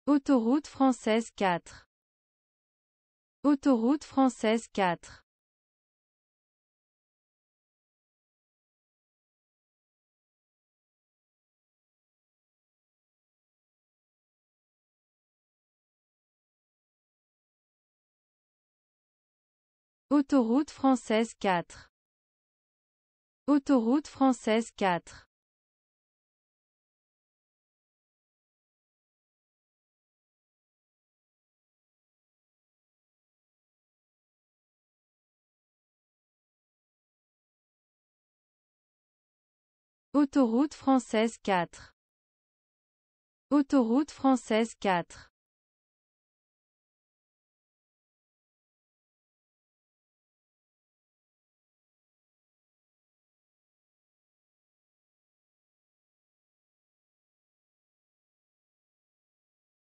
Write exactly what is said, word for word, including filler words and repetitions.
Autoroute française quatre. Autoroute française quatre. Autoroute française quatre. Autoroute française quatre. Autoroute française quatre. Autoroute française quatre.